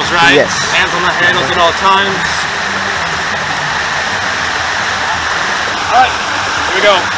handles, right? Yes. Hands on the handles at all times. Alright, here we go.